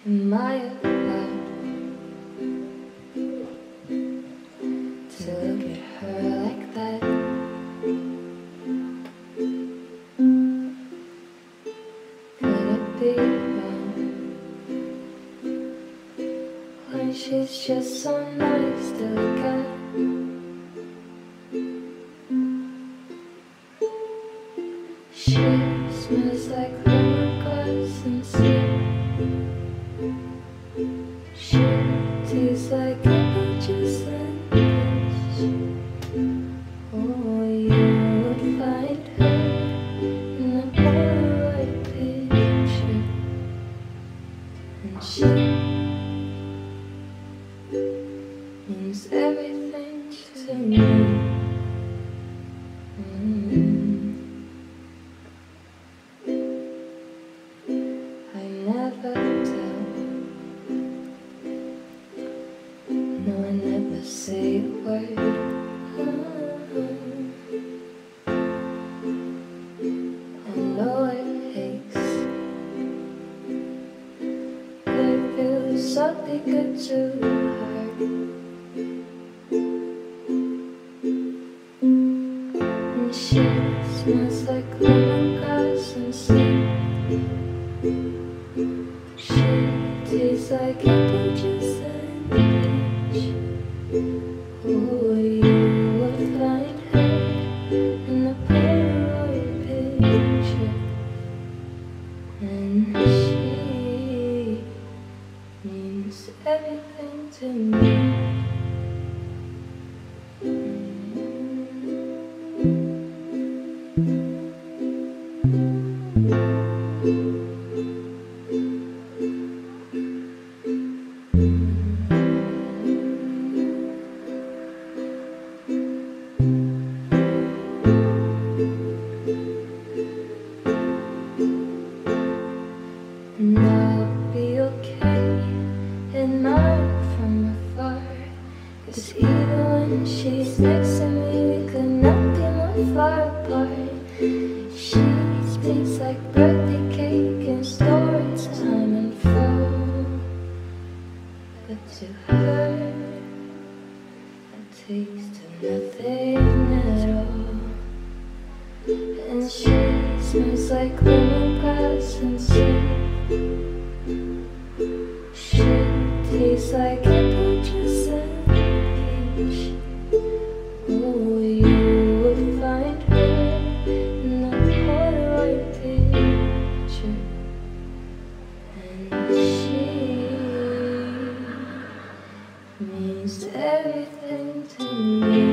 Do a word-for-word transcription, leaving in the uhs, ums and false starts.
Am I allowed to look at her like that? Could it be wrong when she's just so nice to look at? She smells like lemongrass and sea. She tastes like apple juice and fish. Oh, you would find her in a Polaroid picture, and she means everything to me. Mm. I never tell. No, I never say a word. I know it aches, but it feels something good to her. And she smells like lemongrass and sea. She tastes like apple juice and peach. Oh, you would find her in a Polaroid picture, and she means everything to me. And I'll be okay, admire from afar, 'cause even when she's next to me, we could not be more far apart. She tastes like birthday cake in stories time and full, but to her it takes to nothing at all. And she smells like lemongrass and sea. She tastes like apple juice and peach. Oh, you would find her in a Polaroid picture, and she means everything to me.